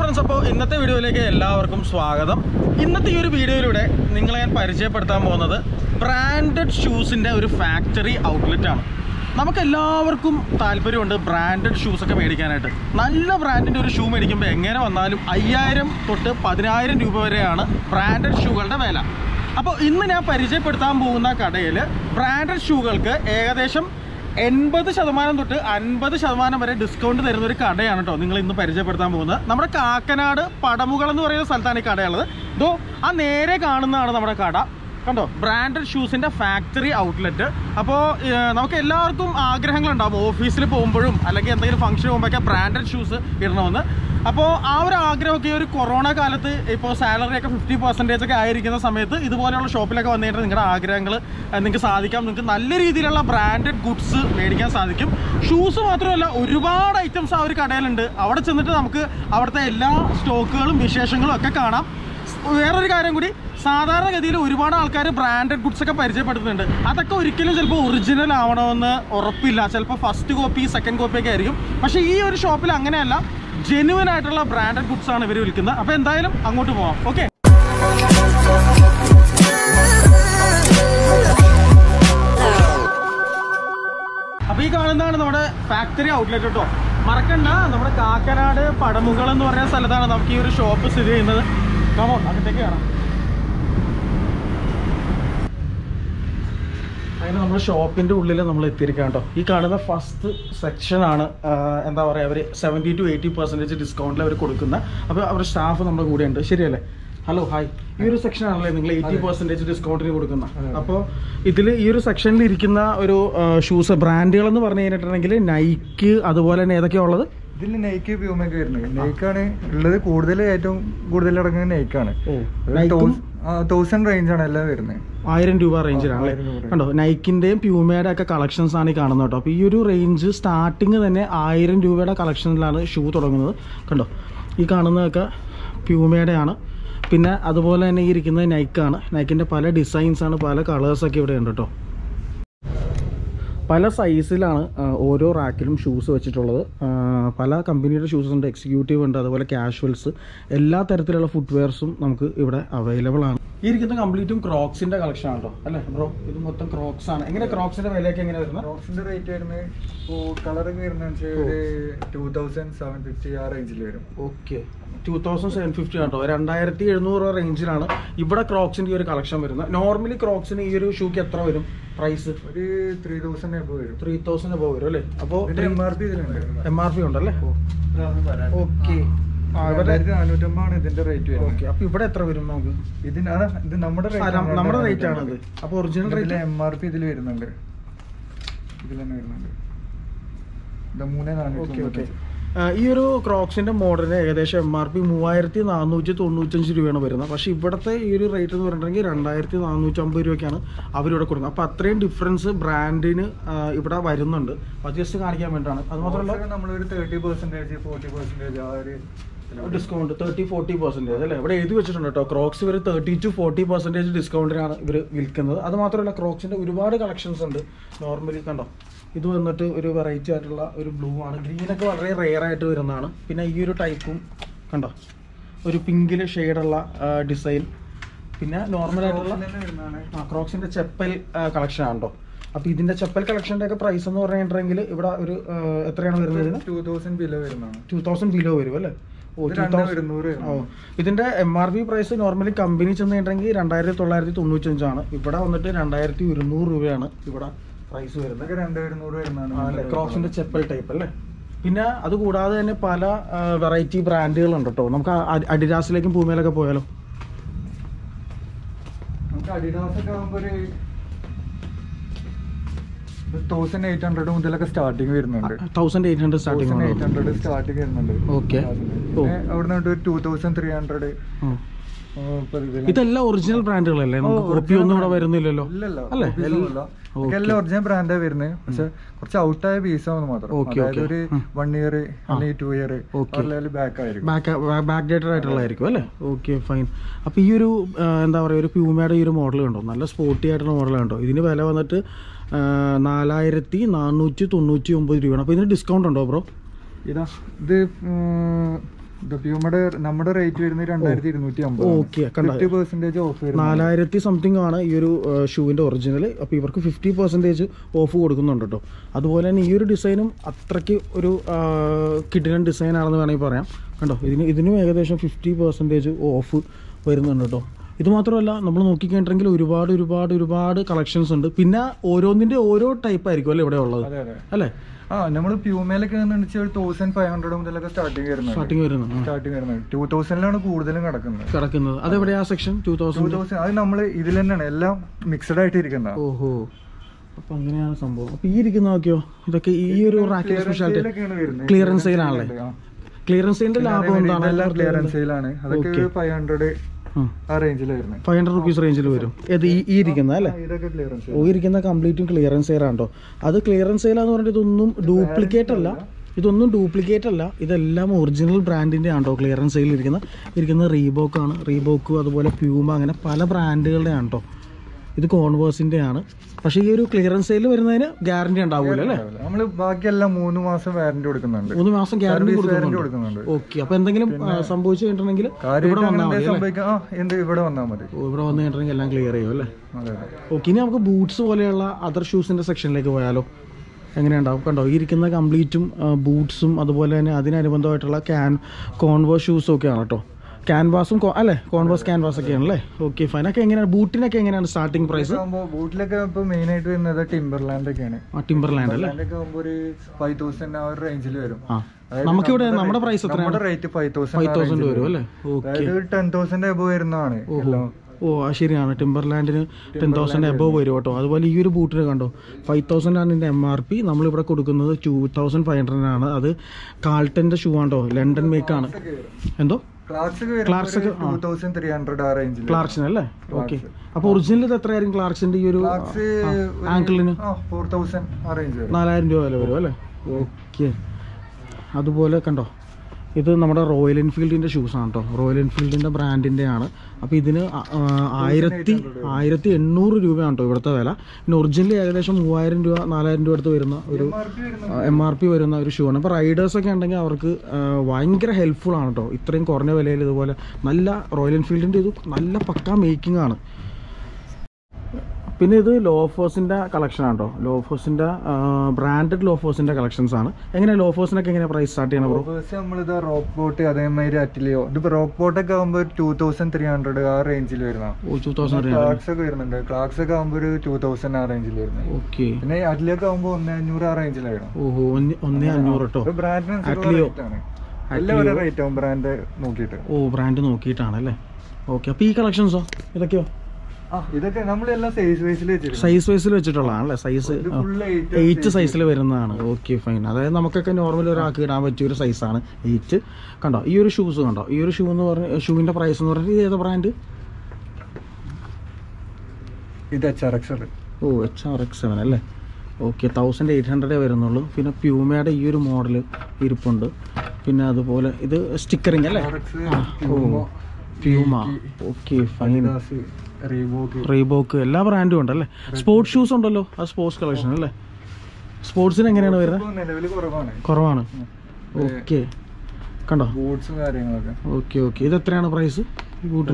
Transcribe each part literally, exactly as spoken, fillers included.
Friends, അപ്പോൾ ഇന്നത്തെ വീഡിയോയിലേക്ക് എല്ലാവർക്കും സ്വാഗതം. ഇന്നത്തെ ഈ ഒരു വീഡിയോയിലൂടെ നിങ്ങളെ ഞാൻ പരിചയപ്പെടുത്താൻ പോകുന്നത് ബ്രാൻഡഡ് ഷൂസിൻ്റെ ഒരു ഫാക്ടറി ഔട്ട്ലെറ്റാണ്. നമുക്കെല്ലാവർക്കും താല്പര്യമുണ്ട് ബ്രാൻഡഡ് ഷൂസൊക്കെ മേടിക്കാനായിട്ട്. നല്ല ബ്രാൻഡിൻ്റെ ഒരു ഷൂ മേടിക്കുമ്പോൾ എങ്ങനെ വന്നാലും അയ്യായിരം തൊട്ട് പതിനായിരം രൂപ വരെയാണ് ബ്രാൻഡഡ് ഷൂകളുടെ വില. അപ്പോൾ ഇന്ന് ഞാൻ പരിചയപ്പെടുത്താൻ പോകുന്ന കടയിൽ ബ്രാൻഡഡ് ഷൂകൾക്ക് ഏകദേശം എൺപത് ശതമാനം തൊട്ട് അൻപത് ശതമാനം വരെ ഡിസ്കൗണ്ട് തരുന്ന ഒരു കടയാണ് കേട്ടോ നിങ്ങൾ ഇന്ന് പരിചയപ്പെടുത്താൻ പോകുന്നത്. നമ്മുടെ കാക്കനാട് പടമുകൾ എന്ന് പറയുന്ന സ്ഥലത്താണ് ഈ കടയുള്ളത്. ഇതോ ആ നേരെ കാണുന്നതാണ് നമ്മുടെ കട. കണ്ടോ, ബ്രാൻഡഡ് ഷൂസിൻ്റെ ഫാക്ടറി ഔട്ട്ലെറ്റ്. അപ്പോൾ നമുക്ക് എല്ലാവർക്കും ആഗ്രഹങ്ങളുണ്ടാകും ഓഫീസിൽ പോകുമ്പോഴും അല്ലെങ്കിൽ എന്തെങ്കിലും ഫംഗ്ഷൻ പോകുമ്പോഴൊക്കെ ബ്രാൻഡഡ് ഷൂസ് ഇടണമെന്ന്. അപ്പോൾ ആ ഒരു ആഗ്രഹമൊക്കെ ഈ ഒരു കൊറോണ കാലത്ത് ഇപ്പോൾ സാലറിയൊക്കെ ഫിഫ്റ്റി പെർസെൻറ്റേജ് ഒക്കെ ആയിരിക്കുന്ന സമയത്ത് ഇതുപോലെയുള്ള ഷോപ്പിലൊക്കെ വന്നിട്ട് നിങ്ങളുടെ ആഗ്രഹങ്ങൾ നിങ്ങൾക്ക് സാധിക്കാം. നിങ്ങൾക്ക് നല്ല രീതിയിലുള്ള ബ്രാൻഡഡ് ഗുഡ്സ് മേടിക്കാൻ സാധിക്കും. ഷൂസ് മാത്രമല്ല, ഒരുപാട് ഐറ്റംസ് ആ ഒരു കടയിലുണ്ട്. അവിടെ ചെന്നിട്ട് നമുക്ക് അവിടുത്തെ എല്ലാ സ്റ്റോക്കുകളും വിശേഷങ്ങളും ഒക്കെ കാണാം. വേറൊരു കാര്യം കൂടി, സാധാരണഗതിയിൽ ഒരുപാട് ആൾക്കാർ ബ്രാൻഡഡ് ഗുഡ്സ് ഒക്കെ പരിചയപ്പെടുത്തുന്നുണ്ട്. അതൊക്കെ ഒരിക്കലും ചിലപ്പോൾ ഒറിജിനൽ ആവണമെന്ന് ഉറപ്പില്ല. ചിലപ്പോൾ ഫസ്റ്റ് കോപ്പി സെക്കൻഡ് കോപ്പി ഒക്കെ ആയിരിക്കും. പക്ഷേ ഈ ഒരു ഷോപ്പിൽ അങ്ങനെയല്ല, ജെന്യുവൻ ആയിട്ടുള്ള ബ്രാൻഡഡ് ഗുഡ്സ് ആണ് ഇവർ വിൽക്കുന്നത്. അപ്പോൾ എന്തായാലും അങ്ങോട്ട് പോവാം. ഓക്കെ, അപ്പോൾ ഈ കാണുന്നതാണ് നമ്മുടെ ഫാക്ടറി ഔട്ട്ലെറ്റ് കേട്ടോ. മറക്കണ്ട, നമ്മുടെ കാക്കനാട് പടമുകൾ എന്ന് പറയുന്ന സ്ഥലത്താണ് നമുക്ക് ഈ ഒരു ഷോപ്പ് സ്ഥിതി ചെയ്യുന്നത്. കമോ, അകത്തേക്ക് കാണാം. അതിന് നമ്മുടെ ഷോപ്പിൻ്റെ ഉള്ളിൽ നമ്മൾ എത്തിയിരിക്കാം കേട്ടോ. ഈ കാണുന്ന ഫസ്റ്റ് സെക്ഷനാണ് എന്താ പറയുക, അവർ സെവൻറ്റി ടു എയ്റ്റി പെർസെൻറ്റേജ് ഡിസ്കൗണ്ടിൽ അവർ കൊടുക്കുന്ന. അപ്പോൾ അവരുടെ സ്റ്റാഫ് നമ്മുടെ കൂടെ ഉണ്ട്. ശരിയല്ലേ? Hello, hi. ഈ ഒരു സെക്ഷൻ ആണല്ലേ നിങ്ങൾ എയ്റ്റി പെർസെൻറ്റേജ് ഡിസ്കൗണ്ടിന് കൊടുക്കുന്ന. അപ്പോൾ ഇതിൽ ഈ ഒരു സെക്ഷനിൽ ഇരിക്കുന്ന ഒരു ഷൂസ് ബ്രാൻഡുകൾ എന്ന് പറഞ്ഞു കഴിഞ്ഞിട്ടുണ്ടെങ്കിൽ നൈക്ക്, അതുപോലെ തന്നെ ഏതൊക്കെയാണ് ഉള്ളത്? ഇതിൽ നൈക്ക് പ്യൂമൊക്കെ വരുന്നത്. നൈക്കാണ് ഉള്ളത് കൂടുതൽ, ഏറ്റവും കൂടുതൽ ഇറങ്ങുന്നത് നൈക്കാണ്. തൗസൻഡ് റേഞ്ചാണ് എല്ലാം വരുന്നത്. ആയിരം രൂപ റേഞ്ചിലാണ് കണ്ടോ. നൈക്കിന്റെയും പ്യൂമയുടെ ഒക്കെ കളക്ഷൻസ് ആണ് ഈ കാണുന്നത് കേട്ടോ. അപ്പോൾ ഈ ഒരു റേഞ്ച് സ്റ്റാർട്ടിങ് തന്നെ ആയിരം രൂപയുടെ കളക്ഷനിലാണ് ഷൂ തുടങ്ങുന്നത്. കണ്ടോ, ഈ കാണുന്നതൊക്കെ പ്യൂമയുടെ ആണ്. പിന്നെ അതുപോലെ തന്നെ ഈ ഇരിക്കുന്നത് നൈക്കാണ്. നൈക്കിന്റെ പല ഡിസൈൻസ് ആണ്, പല കളേഴ്സൊക്കെ ഇവിടെ ഉണ്ട് കേട്ടോ. പല സൈസിലാണ് ഓരോ റാക്കിലും ഷൂസ് വെച്ചിട്ടുള്ളത്. പല കമ്പനിയുടെ ഷൂസ് ഉണ്ട്, എക്സിക്യൂട്ടീവ് ഉണ്ട്, അതുപോലെ കാഷ്വൽസ്, എല്ലാ തരത്തിലുള്ള ഫുട്വെയർസും നമുക്ക് ഇവിടെ അവൈലബിൾ ആണ്. ഈ ഇരിക്കുന്ന കംപ്ലീറ്റും ക്രോക്സിന്റെ കളക്ഷൻ ആണല്ലോ അല്ലേ ബ്രോ? ഇത് മൊത്തം ക്രോക്സ് ആണ്. എങ്ങനെ ക്രോക്സിന്റെ വിലയൊക്കെ എങ്ങനെ വരുന്നത്? ക്രോക്സിന്റെ റേറ്റ് വരുന്നത് ഇപ്പോൾ കളറൊക്കെ വരുന്നത് ടൂ തൗസൻഡ് സെവൻ ഫിഫ്റ്റി ആ റേഞ്ചിൽ വരും. Okay, two thousand seven fifty ആണോ, രണ്ടായിരത്തി എഴുന്നൂറ് രൂപ റേഞ്ചിലാണ് ഇവിടെ ക്രോക്സിന്റെ ഈ ഒരു കളക്ഷൻ വരുന്നത്. നോർമലി ക്രോക്സിന് ഈ ഒരു ഷൂക്ക് എത്ര വരും പ്രൈസ്? ഒരു ത്രീ തൗസൻഡ് എബോ വരും. ത്രീ തൗസൻഡ് എബോ വരും അല്ലേ? അപ്പോൾ എം ആർ പി ഇതിലുണ്ട്. എം ആർ പി ഉണ്ടല്ലേ? ഓക്കെ, നാനൂറ്റമ്പതാണ് ഇതിന്റെ റേറ്റ് വരുന്നത്. ഓക്കെ, അപ്പൊ ഇവിടെ എത്ര വരും നമുക്ക്? ഇതിന് ഇത് നമ്മുടെ നമ്മുടെ റേറ്റ് ആണത്. അപ്പൊ original rate M R P ഇതിൽ വരുന്നുണ്ട്. ഇതിൽ തന്നെ വരുന്നുണ്ട്. മൂന്ന് നാനൂറ്റി. ഈ ഒരു ക്രോക്സിന്റെ മോഡലിന് ഏകദേശം എം ആർ പി മൂവായിരത്തി നാനൂറ്റി തൊണ്ണൂറ്റഞ്ച് രൂപയാണ് വരുന്നത്. പക്ഷേ ഇവിടുത്തെ ഈ ഒരു റേറ്റ് എന്ന് പറഞ്ഞിട്ടുണ്ടെങ്കിൽ രണ്ടായിരത്തി നാനൂറ്റി അമ്പത് രൂപയ്ക്കാണ് അവരിവിടെ കൊടുക്കുന്നത്. അപ്പോൾ അത്രയും ഡിഫറൻസ് ബ്രാൻഡിന് ഇവിടെ വരുന്നുണ്ട്. അത് ജസ്റ്റ് കാണിക്കാൻ വേണ്ടിയിട്ടാണ്. അത് മാത്രമല്ല നമ്മളൊരു തേർട്ടി പെർസെൻറ്റേജ് ഫോർട്ടി പെർസെൻറ്റേജ് ആ ഒരു ഡിസ്കൗണ്ട്, തേർട്ടി ഫോർട്ടി പെർസെൻറ്റേജ് അല്ലേ ഇവിടെ എഴുതി വെച്ചിട്ടുണ്ട് കേട്ടോ. ക്രോക്സ് ഇവർ തേർട്ടി ടു ഫോർട്ടി പെർസെൻറ്റേജ് ഡിസ്കൗണ്ടിനാണ് ഇവർ വിൽക്കുന്നത്. അത് മാത്രമല്ല ക്രോക്സിൻ്റെ ഒരുപാട് കളക്ഷൻസ് ഉണ്ട്. നോർമലി കണ്ടോ, ഇത് വന്നിട്ട് ഒരു വെറൈറ്റി ആയിട്ടുള്ള ഒരു ബ്ലൂ ആണ്. ഗ്രീനൊക്കെ വളരെ റെയർ ആയിട്ട് വരുന്നതാണ്. പിന്നെ ഈ ഒരു ടൈപ്പും കണ്ടോ, ഒരു പിങ്കിൽ ഷെയ്ഡുള്ള ഡിസൈൻ. പിന്നെ നോർമൽ ആയിട്ടുള്ള ആ ക്രോക്സിൻ്റെ ചെപ്പൽ കളക്ഷൻ ആണോ. അപ്പോൾ ഇതിൻ്റെ ചെപ്പൽ കളക്ഷൻ്റെ ഒക്കെ പ്രൈസ് എന്ന് പറഞ്ഞിട്ടുണ്ടെങ്കിൽ ഇവിടെ ഒരു എത്രയാണ് വരുന്നത്? ടൂ തൗസൻഡ് ബിലോ വരുന്നതാണ്. ടൂ തൗസൻഡ് ബിലോ വരും അല്ലേ? ഓ, ഓ ഇതിൻ്റെ M R P price normally company ചെന്നിട്ടുണ്ടെങ്കിൽ രണ്ടായിരത്തി തൊള്ളായിരത്തി തൊണ്ണൂറ്റഞ്ചാണ്. ഇവിടെ വന്നിട്ട് രണ്ടായിരത്തി ഒരുന്നൂറ് രൂപയാണ് ഇവിടെ പ്രൈസ് വരുന്നത്. രണ്ടായിരത്തി വരുന്നതാണ് ക്രോക്സിന്റെ ചെപ്പൽ ടൈപ്പ് അല്ലേ. പിന്നെ അത് കൂടാതെ തന്നെ പല വെറൈറ്റി ബ്രാൻഡുകളുണ്ട് കേട്ടോ. നമുക്ക് അഡിഡാസിലേക്കും പൂമയിലൊക്കെ പോയാലോ? നമുക്ക് അഡിഡാസ് ഒക്കെ ആകുമ്പോൾ ഒരു തൗസൻഡ് എയ്റ്റ് ഹൺഡ്രഡ് മുതലൊക്കെ സ്റ്റാർട്ടിങ് വരുന്നുണ്ട്. Thousand eight hundred starting eight hundred starting വരുന്നുണ്ട്. ഓക്കെ, അവിടെ നിന്ന് ടൂ തൗസൻഡ് ത്രീ ഹൺഡ്രഡ്. ഇതെല്ലാം ഒറിജിനൽ ബ്രാൻഡുകളല്ലേ? നമുക്ക് കോപ്പി ഒന്നും ഇവിടെ വരുന്നില്ലല്ലോ അല്ലേ? എല്ലാം ഒറിജിനൽ ബ്രാൻഡാ വരുന്നത്. പക്ഷെ കുറച്ച് ഔട്ടായ പീസാണെന്ന് മാത്രം. അതായത് ഒരു വൺ ഇയർ അല്ലെങ്കിൽ ടു ഇയർ ബാക്ക് ആയിരിക്കും, ബാക്ക് ഡേറ്റഡ് ആയിട്ടുള്ളതായിരിക്കും അല്ലേ? Okay, fine. അപ്പൊ ഈ ഒരു എന്താ പറയാ, ഒരു പ്യൂമയുടെ ഈ ഒരു മോഡൽ കണ്ടോ, നല്ല സ്പോർട്ടി ആയിട്ടുള്ള മോഡൽ കണ്ടോ. ഇതിന് വില വന്നിട്ട് നാലായിരത്തി നാനൂറ്റി തൊണ്ണൂറ്റി ഒമ്പത് രൂപയാണ്. അപ്പൊ ഇതിന് ഡിസ്കൗണ്ട് ഉണ്ടോ ബ്രോ? ഇതാ ഇത് പ്യൂമയുടെ നമ്മുടെ റേറ്റ് വരുന്നത് രണ്ടായിരത്തി ഇരുന്നൂറ്റി അമ്പത്. ഓക്കെ, ഫിഫ്റ്റി പെർസെന്റേജ് ഓഫ് നാലായിരത്തി സംതിങ് ആണ് ഈ ഒരു ഷൂവിന്റെ ഒറിജിനൽ. അപ്പോൾ ഇവർക്ക് ഫിഫ്റ്റി പെർസെന്റേജ് ഓഫ് കൊടുക്കുന്നുണ്ട് കേട്ടോ. അതുപോലെ തന്നെ ഈ ഒരു ഡിസൈനും അത്രയ്ക്ക് ഒരു കിടിലൻ ഡിസൈൻ ആണെന്ന് വേണമെങ്കിൽ പറയാം. കണ്ടോ, ഇതിന് ഇതിനും ഏകദേശം ഫിഫ്റ്റി പെർസെൻറ്റേജ് ഓഫ് വരുന്നുണ്ട് കേട്ടോ. ഇത് മാത്രമല്ല, നമ്മൾ നോക്കിക്കഴിഞ്ഞിട്ടുണ്ടെങ്കിൽ ഒരുപാട് ഒരുപാട് ഒരുപാട് കളക്ഷൻസ് ഉണ്ട്. പിന്നെ ഓരോന്നിൻ്റെ ഓരോ ടൈപ്പ് ആയിരിക്കും അല്ലേ ഇവിടെ ഉള്ളത് അല്ലേ? ആ, നമ്മൾ പ്യൂമയിലൊക്കെ തൗസൻഡ് ഫൈവ് ഹൺഡ്രഡ് മുതലൊക്കെ സ്റ്റാർട്ടിങ് വരുന്നത് സ്റ്റാർട്ടിങ് വരുന്നത് സ്റ്റാർട്ടിങ് വരുന്നത് ടൂ തൗസൻഡിലാണ് കൂടുതലും കിടക്കുന്നത് കിടക്കുന്നത് അതെവിടെയാ സെക്ഷൻ? ടൂ തൗസൻഡ് അത് നമ്മൾ ഇതിൽ തന്നെയാണ് എല്ലാം മിക്സഡ് ആയിട്ട് ഇരിക്കുന്നത്. ഓഹോ, അപ്പൊ അങ്ങനെയാണ് സംഭവം. അപ്പൊ ഈ ഇരിക്കുന്ന നോക്കിയോ, ഇതൊക്കെ ഈ ഒരു റാക്കിലെ സ്പെഷ്യാലിറ്റി ക്ലിയറൻസ് സെയിലാണല്ലേ? ക്ലിയറൻസ് സെയിലിന്റെ ലാഭം എന്താണ്? ക്ലിയറൻസ് സെയിലാണ്. അതൊക്കെ ഫൈവ് ഹൺഡ്രഡ് ആ റേഞ്ചിൽ വരുന്നത്. ഫൈവ് ഹൺഡ്രഡ് റുപ്പീസ് റേഞ്ചിൽ വരും. ഏത് ഈ ഇരിക്കുന്ന അല്ലേ? ഓ, ഇരിക്കുന്ന കംപ്ലീറ്റും ക്ലിയറൻസ് സെയിലാണോ? അത് ക്ലിയറൻസ് സെയിലാന്ന് പറഞ്ഞിട്ട് ഇതൊന്നും ഡ്യൂപ്ലിക്കേറ്റ് അല്ല, ഇതൊന്നും ഡ്യൂപ്ലിക്കേറ്റ് അല്ല, ഇതെല്ലാം ഒറിജിനൽ ബ്രാൻഡിൻ്റെ ആണോ ക്ലിയറൻസ് സെയിൽ ഇരിക്കുന്ന ഇരിക്കുന്ന റീബോക്ക് ആണ്. റീബോക്ക് അതുപോലെ പ്യൂമ, അങ്ങനെ പല ബ്രാൻഡുകളുടെ ആണ് കേട്ടോ. ഇത് കോൺവേഴ്സിന്റെ ആണ്. പക്ഷേ ഈ ഒരു ക്ലിയറൻസ് സെയിൽ വരുന്നതിന് ഗ്യാരണ്ടി ഉണ്ടാവില്ല അല്ലേ? നമ്മൾ ബാക്കിയെല്ലാം മൂന്ന് മാസം വാറന്റി കൊടുക്കുന്നുണ്ട്. മൂന്ന് മാസം ഗ്യാരണ്ടി കൊടുക്കുന്നുണ്ട്. ഓക്കെ, അപ്പൊ എന്തെങ്കിലും സംഭവിച്ചു കഴിഞ്ഞിട്ടുണ്ടെങ്കിൽ ഇവിടെ വന്നാൽ മതി. ഇവിടെ വന്നാൽ മതി. ഇവിടെ വന്നു കഴിഞ്ഞിട്ടുണ്ടെങ്കിൽ എല്ലാം ക്ലിയർ ചെയ്യും അല്ലേ? ഓക്കെ, ഇനി നമുക്ക് ബൂട്ട്സ് പോലെയുള്ള അതർ ഷൂസിന്റെ സെക്ഷനിലേക്ക് പോയാലോ? എങ്ങനെയുണ്ടാവും? കണ്ടോ, ഈ ഇരിക്കുന്ന കംപ്ലീറ്റും ബൂട്ട്സും അതുപോലെ തന്നെ അതിനനുബന്ധമായിട്ടുള്ള ക്യാൻ കോൺവേഴ്സ് ഷൂസും ഒക്കെയാണ് കേട്ടോ. ക്യാൻവാസും അല്ലേ? കോൺവേഴ്സ് ക്യാൻവാസ് ഒക്കെയാണ് അല്ലേ? Okay, fine. ഒക്കെ എങ്ങനെയാണ് ബൂട്ടിനൊക്കെ എങ്ങനെയാണ് സ്റ്റാർട്ടിംഗ് പ്രൈസ്? ബൂട്ടിലൊക്കെ ഇപ്പൊ മെയിൻ ആയിട്ട് വരുന്നത് ടിംബർലാൻഡ് ഒക്കെയാണ്. ടിംബർലാൻഡ് അല്ലേ? ഒരു ഫൈവ് തൗസൻഡ് ആ ഒരു റേഞ്ചിൽ വരും. നമുക്കിവിടെ നമ്മുടെ പ്രൈസ് നമ്മുടെ rate five thousand five thousand വരും അല്ലേ? അതായത് ടെൻ തൗസൻഡ് എബോ വരുന്നതാണ്. ഓ, ശരിയാണ്. ടിംബർലാൻഡിന് ടെൻ തൗസൻഡ് എബോവ് വരും കേട്ടോ. അതുപോലെ ഈ ഒരു ബൂട്ടിന് കണ്ടോ, ഫൈവ് തൗസൻഡ് ആണ് ഇതിൻ്റെ എം ആർ പി. നമ്മളിവിടെ കൊടുക്കുന്നത് ടു തൗസൻഡ് ഫൈവ് ഹൺഡ്രഡിനാണ്. അത് കാൾട്ടൻ്റെ ഷൂ ആണോ, ലണ്ടൻ മേക്കാണ്. എന്തോ ക്ലാർക്സിന് അല്ലേ? ഓക്കെ, അപ്പൊ ഒറിജിനൽ ഇത് എത്രയായിരിക്കും ക്ലാർക്സിന്റെ ഈ ഒരു ആങ്കിളിന്? നാലായിരം രൂപ വില വരും അല്ലേ? ഓക്കെ, അതുപോലെ കണ്ടോ, ഇത് നമ്മുടെ റോയൽ എൻഫീൽഡിൻ്റെ ഷൂസാണ് കേട്ടോ. റോയൽ എൻഫീൽഡിൻ്റെ ബ്രാൻഡിൻ്റെ ആണ്. അപ്പോൾ ഇതിന് ആയിരത്തി ആയിരത്തി എണ്ണൂറ് രൂപയാണ് കേട്ടോ ഇവിടുത്തെ വില. പിന്നെ ഒറിജിനലി ഏകദേശം മൂവായിരം രൂപ നാലായിരം രൂപ അടുത്ത് വരുന്ന ഒരു എം ആർ പി വരുന്ന ഒരു ഷൂ ആണ്. അപ്പോൾ റൈഡേഴ്സൊക്കെ ഉണ്ടെങ്കിൽ അവർക്ക് ഭയങ്കര ഹെൽപ്ഫുൾ ആണ് കേട്ടോ. ഇത്രയും കുറഞ്ഞ വിലയിൽ ഇതുപോലെ നല്ല റോയൽ എൻഫീൽഡിൻ്റെ ഇത് നല്ല പക്കാ മേക്കിംഗ് ആണ്. പിന്നെ ഇത് ലോഫേഴ്സിൻ്റെ കളക്ഷൻ ആണ് കേട്ടോ. ലോഫേഴ്സിൻ്റെ ബ്രാൻഡഡ് ലോഫേഴ്സിൻ്റെ കളക്ഷൻസ് ആണ്. എങ്ങനെ ലോഫേഴ്സിനൊക്കെ എങ്ങനെ പ്രൈസ് സ്റ്റാർട്ട് ചെയ്യണം ബ്രോ? നമ്മളിത് റോക്ക് ബോട്ട് അതേമാതിരി അറ്റിലിയോ ഇതിപ്പോൾ റോക്ക് ബോട്ടൊക്കെ ആകുമ്പോൾ ടൂ തൗസൻഡ് ത്രീ ഹൺഡ്രഡ് ആ റേഞ്ചിൽ വരുന്ന. ടൂ തൗസൻഡ് ക്ലാക്സ് ഒക്കെ വരുന്നുണ്ട്. ക്ലാക്സ് ഒക്കെ ആകുമ്പോൾ ഒരു ടൂ തൗസൻഡ് ആ റേഞ്ചിൽ വരുന്നത്. ഓക്കെ, പിന്നെ അറ്റിലിയൊക്കെ ആകുമ്പോൾ ഒന്നേ അഞ്ഞൂറ് ആ റേഞ്ചിലായിരുന്നു. ഓഹോ, ഒന്നേ അഞ്ഞൂറ് കേട്ടോ. ബ്രാൻഡിന് എല്ലാം ഒരേ റേറ്റ് ആവും ബ്രാൻഡ് നോക്കിയിട്ട്. ഓ, ബ്രാൻഡ് നോക്കിയിട്ടാണ് അല്ലേ? ഓക്കെ, അപ്പോൾ ഈ കളക്ഷൻസോ ഇതൊക്കെയോ? ഇതൊക്കെ നമ്മളെല്ലാം സൈസ് വൈസിൽ സൈസ് വൈസിൽ വെച്ചിട്ടുള്ളതാണല്ലേ? സൈസ് എയ്റ്റ് സൈസിൽ വരുന്നതാണ്. Okay, fine. അതായത് നമുക്കൊക്കെ നോർമലി ഒരാൾക്ക് ഇടാൻ പറ്റിയ ഒരു സൈസാണ് എയ്റ്റ്. കണ്ടോ, ഈ ഒരു ഷൂസ് കണ്ടോ, ഈ ഒരു ഷൂ എന്ന് പറഞ്ഞ ഷൂവിൻ്റെ പ്രൈസ് എന്ന് പറഞ്ഞാൽ ഇത് ഏതാ ബ്രാൻഡ്? ഇത് എച്ച് ആർ എക്സ്. ഓ, എച്ച് ആർ എക്സ് സെവൻ അല്ലേ? ഓക്കെ, തൗസൻഡ് എയ്റ്റ് ഹൺഡ്രഡേ വരുന്നുള്ളൂ. പിന്നെ പ്യൂമയുടെ ഈ ഒരു മോഡൽ ഇരിപ്പുണ്ട്. പിന്നെ അതുപോലെ ഇത് സ്റ്റിക്കറിങ് അല്ലേ? ഓ, പ്യൂമ. Okay, fine. റീബോക്ക് എല്ലാ ബ്രാൻഡും ഉണ്ടല്ലേ? സ്പോർട്സ് ഷൂസ് ഉണ്ടല്ലോ, ആ സ്പോർട്സ് കളക്ഷൻ അല്ലേ? സ്പോർട്സിന് എങ്ങനെയാണ് വരുന്നത്? കുറവാണ്. ഓക്കെ, കണ്ടോ ബൂട്ട്സും കാര്യങ്ങളൊക്കെ. ഓക്കെ ഓക്കെ, ഇത് എത്രയാണ് പ്രൈസ് ഈ boot?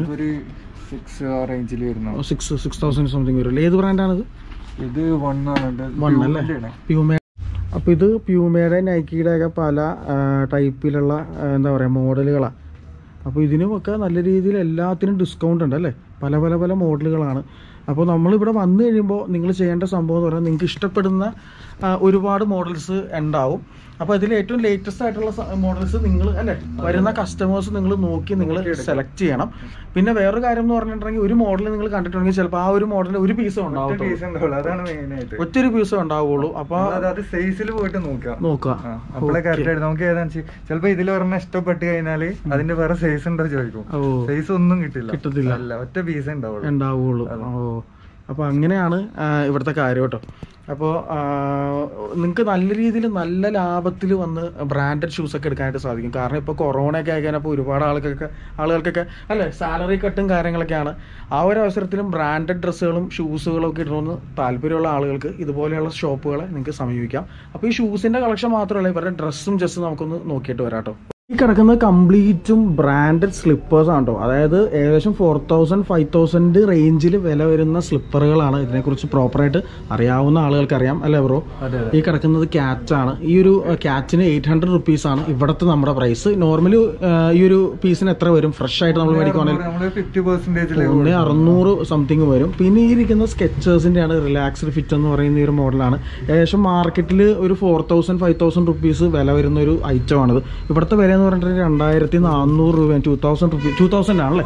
Six six thousand something വരും. ഏത് ബ്രാൻഡാണിത്? ഇത് വൺ അല്ലേ? പ്യൂമ. അപ്പോൾ ഇത് പ്യൂമയുടെ നൈക്കിയുടെ ഒക്കെ പല ടൈപ്പിലുള്ള എന്താ പറയുക മോഡലുകളാണ്. അപ്പോൾ ഇതിനുമൊക്കെ നല്ല രീതിയിൽ എല്ലാത്തിനും ഡിസ്കൗണ്ട് ഉണ്ട് അല്ലേ? പല പല പല മോഡലുകളാണ്. അപ്പോൾ നമ്മളിവിടെ വന്നു കഴിയുമ്പോൾ നിങ്ങൾ ചെയ്യേണ്ട സംഭവം എന്ന് പറഞ്ഞാൽ നിങ്ങൾക്ക് ഇഷ്ടപ്പെടുന്ന ഒരുപാട് മോഡൽസ് ഉണ്ടാവും. അപ്പോൾ അതിൽ ഏറ്റവും ലേറ്റസ്റ്റ് ആയിട്ടുള്ള മോഡൽസ് നിങ്ങൾ അല്ലേ വരുന്ന കസ്റ്റമേഴ്സ് നിങ്ങൾ നോക്കി നിങ്ങൾ സെലക്ട് ചെയ്യണം. പിന്നെ വേറൊരു കാര്യം എന്ന് പറഞ്ഞിട്ടുണ്ടെങ്കിൽ ഒരു മോഡൽ നിങ്ങൾ കണ്ടിട്ടുണ്ടെങ്കിൽ ചിലപ്പോൾ ആ ഒരു മോഡലിൽ ഒരു പീസ് ഉണ്ടാവും, ഒറ്റൊരു പീസ് ഉണ്ടാവുള്ളൂ. അപ്പോൾ അത് സൈസിൽ പോയിട്ട് നോക്കുക നോക്കുക അപ്പോഴേ കറക്റ്റ് ആയിട്ട് നമുക്ക് ഏതാ ചിലപ്പോൾ ഇതിൽ പറഞ്ഞാൽ ഇഷ്ടപ്പെട്ട് കഴിഞ്ഞാൽ അതിന്റെ വേറെ സൈസ് ഉണ്ടോ ചോദിക്കും. സൈസ് ഒന്നും കിട്ടില്ല, കിട്ടത്തില്ല, ഒറ്റ പീസ് ഉണ്ടാവുള്ളൂ ഉണ്ടാവുള്ളൂ ഓ, അപ്പോൾ അങ്ങനെയാണ് ഇവിടുത്തെ കാര്യം കേട്ടോ. അപ്പോൾ നിങ്ങൾക്ക് നല്ല രീതിയിൽ നല്ല ലാഭത്തിൽ വന്ന് ബ്രാൻഡഡ് ഷൂസൊക്കെ എടുക്കാനായിട്ട് സാധിക്കും. കാരണം ഇപ്പോൾ കൊറോണയൊക്കെ ആയിക്കഴിഞ്ഞപ്പോൾ ഒരുപാട് ആൾക്കൊക്കെ ആളുകൾക്കൊക്കെ അല്ലേ സാലറി കട്ടും കാര്യങ്ങളൊക്കെയാണ്. ആ ഒരു അവസരത്തിലും ബ്രാൻഡഡ് ഡ്രസ്സുകളും ഷൂസുകളും ഒക്കെ ഇടണമെന്ന് താല്പര്യമുള്ള ആളുകൾക്ക് ഇതുപോലെയുള്ള ഷോപ്പുകളെ നിങ്ങൾക്ക് സമീപിക്കാം. അപ്പോൾ ഈ ഷൂസിൻ്റെ കളക്ഷൻ മാത്രമല്ല ഇവരുടെ ഡ്രസ്സും ജസ്റ്റ് നമുക്കൊന്ന് നോക്കിയിട്ട് വരാം കേട്ടോ. ഈ കിടക്കുന്നത് കംപ്ലീറ്റും ബ്രാൻഡഡ് സ്ലിപ്പേഴ്സ് ആണ് കേട്ടോ. അതായത് ഏകദേശം ഫോർ തൗസൻഡ് ഫൈവ് തൗസൻഡ് റേഞ്ചിൽ വില വരുന്ന സ്ലിപ്പറുകളാണ്. ഇതിനെക്കുറിച്ച് പ്രോപ്പറായിട്ട് അറിയാവുന്ന ആളുകൾക്ക് അറിയാം അല്ലേ ബ്രോ? ഈ കിടക്കുന്നത് ക്യാറ്റാണ്. ഈ ഒരു ക്യാറ്റിന് എയ്റ്റ് ഹൺഡ്രഡ് റുപ്പീസ് ആണ് ഇവിടുത്തെ നമ്മുടെ പ്രൈസ്. നോർമലി ഈ ഒരു പീസിന് എത്ര വരും ഫ്രഷ് ആയിട്ട് നമ്മൾ മേടിക്കുവാണെങ്കിൽ അറുന്നൂറ് സംതിങ് വരും. പിന്നെ ഈ ഇരിക്കുന്ന സ്കെച്ചേഴ്സിന്റെ ആണ് റിലാക്സ്ഡ് ഫിറ്റ് എന്ന് പറയുന്ന ഈ ഒരു മോഡലാണ്. ഏകദേശം മാർക്കറ്റിൽ ഒരു four thousand five thousand rupees വില വരുന്ന ഒരു ഐറ്റം ആണിത്. ഇവിടുത്തെ വില എന്ന് പറഞ്ഞിട്ട് രണ്ടായിരത്തി നാനൂറ് രൂപ two thousand rupees two thousand ആണല്ലേ?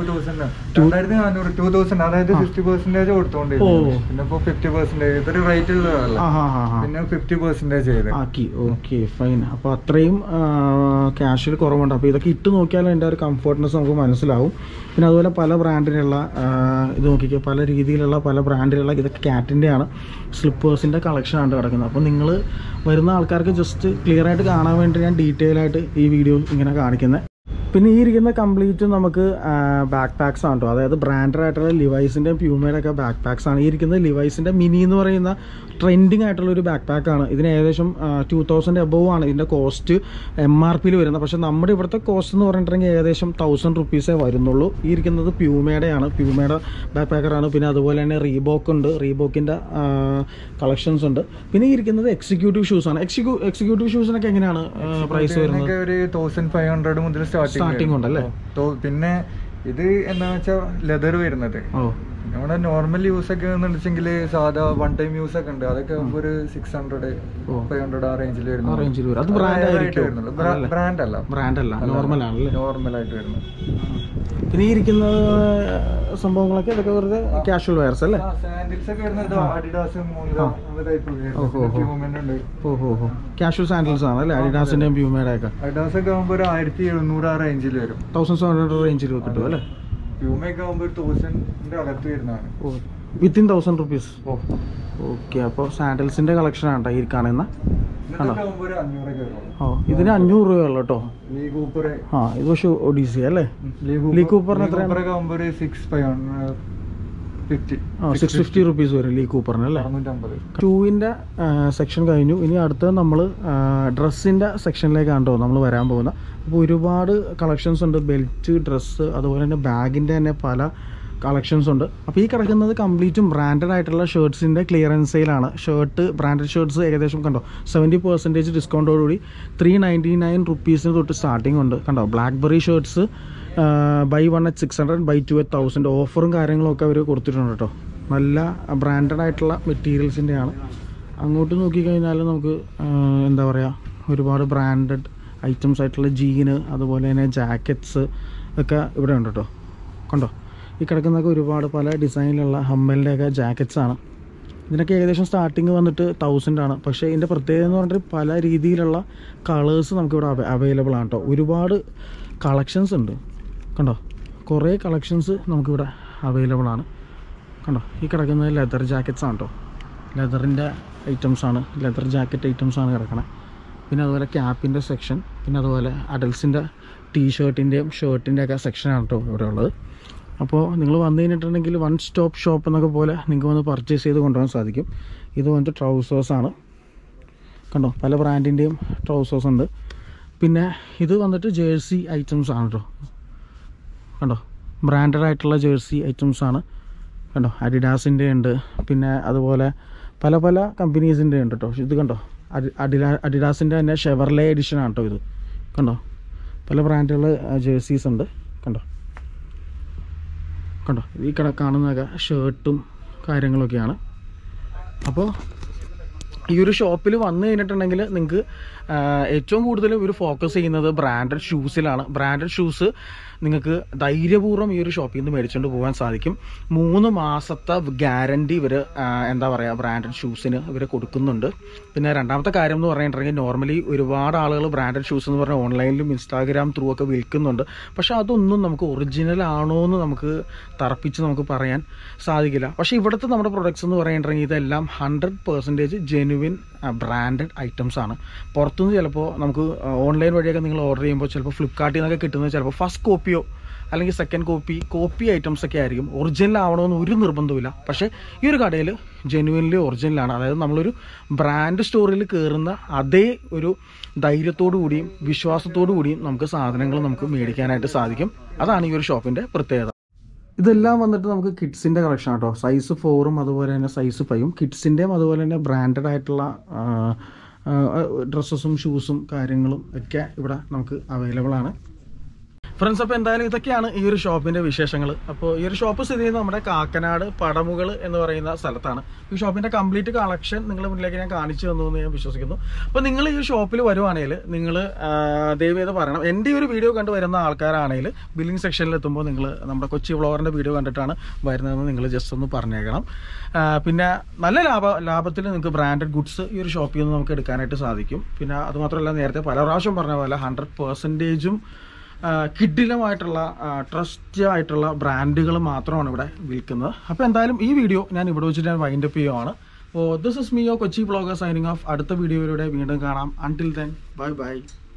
ആക്കി. Okay fine. അപ്പൊ അത്രയും ക്യാഷിൽ കുറവുണ്ട്. അപ്പൊ ഇതൊക്കെ ഇട്ട് നോക്കിയാൽ അതിന്റെ ഒരു കംഫർട്ട്നെസ് നമുക്ക് മനസ്സിലാവും. പിന്നെ അതുപോലെ പല ബ്രാൻഡിലുള്ള ഇത് നോക്കിക്കുക, പല രീതിയിലുള്ള പല ബ്രാൻഡിലുള്ള ഇതൊക്കെ ക്യാറ്റിന്റെ ആണ്. സ്ലിപ്പേഴ്സിന്റെ കളക്ഷൻ ആണ് കിടക്കുന്നത്. അപ്പോൾ നിങ്ങൾ വരുന്ന ആൾക്കാർക്ക് ജസ്റ്റ് ക്ലിയർ ആയിട്ട് കാണാൻ വേണ്ടി ഞാൻ ഡീറ്റെയിൽ ആയിട്ട് ഈ വീഡിയോ ഇങ്ങനെ കാണിക്കുന്നത്. പിന്നെ ഈ ഇരിക്കുന്ന കംപ്ലീറ്റ് നമുക്ക് ബാക്ക് പാക്സ് ആണ് കേട്ടോ. അതായത് ബ്രാൻഡഡ് ആയിട്ടുള്ള ലിവൈസിൻ്റെ പ്യൂമയുടെ ഒക്കെ ബാക്ക് പാക്സ് ആണ്. ഈ ഇരിക്കുന്നത് ലിവൈസിൻ്റെ മിനി എന്ന് പറയുന്ന ട്രെൻഡിങ് ആയിട്ടുള്ള ഒരു ബാക്ക് പാക്കാണ്. ഇതിന് ഏകദേശം ടു തൗസൻഡ് എബോവ് ആണ് ഇതിൻ്റെ കോസ്റ്റ് എം ആർ പിയിൽ വരുന്നത്. പക്ഷേ നമ്മുടെ ഇവിടുത്തെ കോസ്റ്റ് എന്ന് പറഞ്ഞിട്ടുണ്ടെങ്കിൽ ഏകദേശം തൗസൻഡ് റുപ്പീസേ വരുന്നുള്ളൂ. ഈ ഇരിക്കുന്നത് പ്യൂമയുടെയാണ്, പ്യൂമയുടെ ബാക്ക് പാക്കറാണ്. പിന്നെ അതുപോലെ തന്നെ റീബോക്ക് ഉണ്ട്, റീബോക്കിൻ്റെ കളക്ഷൻസ് ഉണ്ട്. പിന്നെ ഈ ഇരിക്കുന്നത് എക്സിക്യൂട്ടീവ് ഷൂസ് ആണ്. എക്സിക്യൂ എക്സിക്യൂട്ടീവ് ഷൂസിനൊക്കെ എങ്ങനെയാണ് പ്രൈസ് വരുന്നത്? ഒരു തൗസൻഡ് ഫൈവ് ഹൺഡ്രഡ് മുതൽ സ്റ്റാർട്ടിംഗ് ഉണ്ടല്ലേ? പിന്നെ ഇത് എന്താണെന്ന് വെച്ചാൽ ലെതർ വരുന്നത് നമ്മുടെ നോർമൽ യൂസ് ഒക്കെ വെച്ചെങ്കിൽ സാധാ വൺ ടൈം യൂസ് ഒക്കെ ഉണ്ട്. അതൊക്കെ ഒരു സിക്സ് ഹൺഡ്രഡ് ഫൈവ് ഹൺഡ്രഡ് ആ റേഞ്ചിൽ വരുന്നു. ബ്രാൻഡ് അല്ല ബ്രാൻഡ് അല്ല നോർമൽ ആണല്ലേ? നോർമൽ ആയിട്ട് വരുന്നത്. പിന്നെ ഈ ഇരിക്കുന്ന സംഭവങ്ങളൊക്കെ ഇതൊക്കെ വെറുതെ കാഷ്വൽ വെയർസ് അല്ലേ? കാഷ്വൽ സാൻഡിൽസ് ആണ് അല്ലേ? അഡിഡാസിന്റെയും പ്യൂമയുടെ ഒക്കെ. അഡിഡാസ് ഒക്കെ ആകുമ്പോൾ ഒരു ആയിരത്തി എഴുന്നൂറ് ആ റേഞ്ചിൽ വരും. തൗസൻഡ് സെവൻ ഹൺഡ്രഡ് റേഞ്ചിൽ കിട്ടും അല്ലേ? പ്യൂമയൊക്കെ ആകുമ്പോൾ തൗസൻഡിന്റെ അകത്ത് വരുന്നതാണ്. Within thousand rupees. ഓക്കെ. അപ്പോൾ സാൻഡൽസിന്റെ കളക്ഷൻ ആണ് ഈ കാണുന്ന. ഓ ഇതിന് അഞ്ഞൂറ് രൂപയുള്ളൂ കേട്ടോ. ആ ഇത് പക്ഷെ ഒഡീസി അല്ലേ? ലീ കൂപ്പറിന് എത്ര? സിക്സ് ഫിഫ്റ്റി റുപ്പീസ് വരും ലീ കൂപ്പറിന് അല്ലേ? ഷൂവിൻ്റെ സെക്ഷൻ കഴിഞ്ഞു. ഇനി അടുത്തത് നമ്മൾ ഡ്രസ്സിൻ്റെ സെക്ഷനിലേക്കാണ് കേട്ടോ നമ്മൾ വരാൻ പോകുന്നത്. അപ്പോൾ ഒരുപാട് കളക്ഷൻസ് ഉണ്ട്. ബെൽറ്റ്, ഡ്രസ്സ്, അതുപോലെ തന്നെ ബാഗിൻ്റെ തന്നെ പല കളക്ഷൻസ് ഉണ്ട്. അപ്പോൾ ഈ കിടക്കുന്നത് കംപ്ലീറ്റും ബ്രാൻഡഡ് ആയിട്ടുള്ള ഷർട്ട്സിൻ്റെ ക്ലിയറൻസ് സെയിലാണ്. ഷർട്ട് ബ്രാൻഡഡ് ഷർട്ട്സ് ഏകദേശം കണ്ടോ സെവൻറ്റി പെർസെൻറ്റേജ് ഡിസ്കൗണ്ടോടുകൂടി ത്രീ നയൻറ്റി നയൻ റുപ്പീസിന് തൊട്ട് സ്റ്റാർട്ടിംഗ് ഉണ്ട്. കണ്ടോ Blackberry shirts buy one at six hundred buy two at thousand ഓഫറും കാര്യങ്ങളൊക്കെ അവർ കൊടുത്തിട്ടുണ്ട് കേട്ടോ. നല്ല ബ്രാൻഡഡ് ആയിട്ടുള്ള മെറ്റീരിയൽസിൻ്റെയാണ്. അങ്ങോട്ട് നോക്കിക്കഴിഞ്ഞാൽ നമുക്ക് എന്താ പറയുക ഒരുപാട് ബ്രാൻഡഡ് ഐറ്റംസ് ആയിട്ടുള്ള ജീന്, അതുപോലെ തന്നെ ജാക്കറ്റ്സ് ഒക്കെ ഇവിടെ ഉണ്ട് കേട്ടോ. കണ്ടോ ഈ കിടക്കുന്നതൊക്കെ ഒരുപാട് പല ഡിസൈനിലുള്ള ഹമ്മലിൻ്റെയൊക്കെ ജാക്കറ്റ്സാണ്. ഇതിനൊക്കെ ഏകദേശം സ്റ്റാർട്ടിങ് വന്നിട്ട് തൗസൻഡ് ആണ്. പക്ഷേ ഇതിൻ്റെ പ്രത്യേകത എന്ന് പറഞ്ഞിട്ട് പല രീതിയിലുള്ള കളേഴ്സ് നമുക്കിവിടെ അവൈലബിൾ ആണ് കേട്ടോ. ഒരുപാട് കളക്ഷൻസ് ഉണ്ട്. കണ്ടോ കുറേ കളക്ഷൻസ് നമുക്കിവിടെ അവൈലബിൾ ആണ്. കണ്ടോ ഈ കിടക്കുന്നത് ലെതർ ജാക്കറ്റ്സ് ആണ് കേട്ടോ. ലെതറിൻ്റെ ഐറ്റംസാണ്, ലെതർ ജാക്കറ്റ് ഐറ്റംസാണ് കിടക്കണത്. പിന്നെ അതുപോലെ ക്യാപ്പിൻ്റെ സെക്ഷൻ, പിന്നെ അതുപോലെ അഡൽസിൻ്റെ ടീഷർട്ടിൻ്റെയും ഷർട്ടിൻ്റെയൊക്കെ സെക്ഷനാണ് കേട്ടോ ഇവിടെ ഉള്ളത്. അപ്പോൾ നിങ്ങൾ വന്നു കഴിഞ്ഞിട്ടുണ്ടെങ്കിൽ വൺ സ്റ്റോപ്പ് ഷോപ്പ് എന്നൊക്കെ പോലെ നിങ്ങൾക്ക് വന്ന് പർച്ചേസ് ചെയ്ത് കൊണ്ടുപോകാൻ സാധിക്കും. ഇത് വന്നിട്ട് ട്രൗസേഴ്സാണ്. കണ്ടോ പല ബ്രാൻഡിൻ്റെയും ട്രൗസേഴ്സ് ഉണ്ട്. പിന്നെ ഇത് വന്നിട്ട് ജേഴ്സി ഐറ്റംസ് ആണ് കേട്ടോ. കണ്ടോ ബ്രാൻഡഡ് ആയിട്ടുള്ള ജേഴ്സി ഐറ്റംസ് ആണ്. കണ്ടോ അഡിഡാസിൻ്റെ ഉണ്ട്, പിന്നെ അതുപോലെ പല പല കമ്പനീസിൻ്റെ ഉണ്ട് കേട്ടോ. ഇത് കണ്ടോ അഡിഡാ അഡിഡാസിൻ്റെ തന്നെ ഷെവർലെ എഡിഷൻ ആണ് കേട്ടോ ഇത്. കണ്ടോ പല ബ്രാൻഡുള്ള ജേഴ്സീസ് ഉണ്ട്. കണ്ടോ കണ്ടോ ഈ കട കാണുന്നതൊക്കെ ഷർട്ടും കാര്യങ്ങളൊക്കെയാണ്. അപ്പോൾ ഈ ഒരു ഷോപ്പിൽ വന്നു കഴിഞ്ഞിട്ടുണ്ടെങ്കിൽ നിങ്ങൾക്ക് ഏറ്റവും കൂടുതൽ ഇവർ ഫോക്കസ് ചെയ്യുന്നത് ബ്രാൻഡഡ് ഷൂസിലാണ്. ബ്രാൻഡഡ് ഷൂസ് നിങ്ങൾക്ക് ധൈര്യപൂർവ്വം ഈ ഒരു ഷോപ്പിൽ നിന്ന് മേടിച്ചുകൊണ്ട് പോകാൻ സാധിക്കും. മൂന്ന് മാസത്തെ ഗ്യാരണ്ടി ഇവർ എന്താ പറയുക ബ്രാൻഡഡ് ഷൂസിന് ഇവർ കൊടുക്കുന്നുണ്ട്. പിന്നെ രണ്ടാമത്തെ കാര്യം എന്ന് പറഞ്ഞിട്ടുണ്ടെങ്കിൽ നോർമലി ഒരുപാട് ആളുകൾ ബ്രാൻഡഡ് ഷൂസ് എന്ന് പറഞ്ഞാൽ ഓൺലൈനിലും ഇൻസ്റ്റാഗ്രാം ത്രൂ ഒക്കെ വിൽക്കുന്നുണ്ട്. പക്ഷേ അതൊന്നും നമുക്ക് ഒറിജിനൽ ആണോ എന്ന് നമുക്ക് തറപ്പിച്ച് നമുക്ക് പറയാൻ സാധിക്കില്ല. പക്ഷേ ഇവിടുത്തെ നമ്മുടെ പ്രൊഡക്ട്സ് എന്ന് പറഞ്ഞിട്ടുണ്ടെങ്കിൽ ഇതെല്ലാം hundred percentage genuine genuine branded items ആണ്. പുറത്തുനിന്ന് ചിലപ്പോൾ നമുക്ക് ഓൺലൈൻ വഴിയൊക്കെ നിങ്ങൾ ഓർഡർ ചെയ്യുമ്പോൾ ചിലപ്പോൾ ഫ്ലിപ്കാർട്ടിൽ നിന്നൊക്കെ കിട്ടുന്നത് ചിലപ്പോൾ ഫസ്റ്റ് കോപ്പിയോ അല്ലെങ്കിൽ സെക്കൻഡ് കോപ്പി കോപ്പി ഐറ്റംസ് ഒക്കെ ആയിരിക്കും. ഒറിജിനൽ ആവണമെന്ന് ഒരു നിർബന്ധമില്ല. പക്ഷേ ഈ ഒരു കടയിൽ ജെനുവിൻലി ഒറിജിനലാണ്. അതായത് നമ്മളൊരു ബ്രാൻഡ് സ്റ്റോറിൽ കയറുന്ന അതേ ഒരു ധൈര്യത്തോടു കൂടിയും വിശ്വാസത്തോടു കൂടിയും നമുക്ക് സാധനങ്ങൾ നമുക്ക് മേടിക്കാനായിട്ട് സാധിക്കും. അതാണ് ഈ ഒരു ഷോപ്പിൻ്റെ പ്രത്യേകത. ഇതെല്ലാം വന്നിട്ട് നമുക്ക് കിഡ്സിൻ്റെ കളക്ഷൻ കേട്ടോ. സൈസ് ഫോറും അതുപോലെ തന്നെ സൈസ് ഫൈവും കിഡ്സിൻ്റെയും അതുപോലെ തന്നെ ബ്രാൻഡഡ് ആയിട്ടുള്ള ഡ്രസ്സസും ഷൂസും കാര്യങ്ങളും ഒക്കെ ഇവിടെ നമുക്ക് അവൈലബിൾ ആണ്. ഫ്രണ്ട്സ്, അപ്പോൾ എന്തായാലും ഇതൊക്കെയാണ് ഈ ഒരു ഷോപ്പിൻ്റെ വിശേഷങ്ങൾ. അപ്പോൾ ഈ ഒരു ഷോപ്പ് സ്ഥിതി ചെയ്യുന്നത് നമ്മുടെ കാക്കനാട് പടമുകൾ എന്ന് പറയുന്ന സ്ഥലത്താണ്. ഈ ഷോപ്പിൻ്റെ കംപ്ലീറ്റ് കളക്ഷൻ നിങ്ങളുടെ മുന്നിലേക്ക് ഞാൻ കാണിച്ചു തന്നു എന്ന് ഞാൻ വിശ്വസിക്കുന്നു. അപ്പോൾ നിങ്ങൾ ഈ ഷോപ്പിൽ വരുവാണെങ്കിൽ നിങ്ങൾ ദയവേത് പറയണം. എൻ്റെ ഒരു വീഡിയോ കണ്ട് വരുന്ന ആൾക്കാരാണെങ്കിൽ ബില്ലിംഗ് സെക്ഷനിൽ എത്തുമ്പോൾ നിങ്ങൾ നമ്മുടെ കൊച്ചി വ്ളോഗറിൻ്റെ വീഡിയോ കണ്ടിട്ടാണ് വരുന്നതെന്ന് നിങ്ങൾ ജസ്റ്റ് ഒന്ന് പറഞ്ഞേക്കണം. പിന്നെ നല്ല ലാഭ ലാഭത്തിൽ നിങ്ങൾക്ക് ബ്രാൻഡഡ് ഗുഡ്സ് ഈ ഒരു ഷോപ്പിൽ നിന്ന് നമുക്ക് എടുക്കാനായിട്ട് സാധിക്കും. പിന്നെ അതുമാത്രമല്ല, നേരത്തെ പല പ്രാവശ്യം പറഞ്ഞ പോലെ ഹൺഡ്രഡ് പെർസെൻറ്റേജും കിഡിലമായിട്ടുള്ള ട്രസ്റ്റ് ആയിട്ടുള്ള ബ്രാൻഡുകൾ മാത്രമാണ് ഇവിടെ വിൽക്കുന്നത്. അപ്പോൾ എന്തായാലും ഈ വീഡിയോ ഞാൻ ഇവിടെ വെച്ചിട്ട് ഞാൻ വൈൻഡപ്പ് ചെയ്യുവാണ്. അപ്പോൾ ദിസ് ഇസ് മീ യോ കൊച്ചി വ്ളോഗർ സൈനിങ് ഓഫ്. അടുത്ത വീഡിയോയിലൂടെ വീണ്ടും കാണാം. Until then bye by.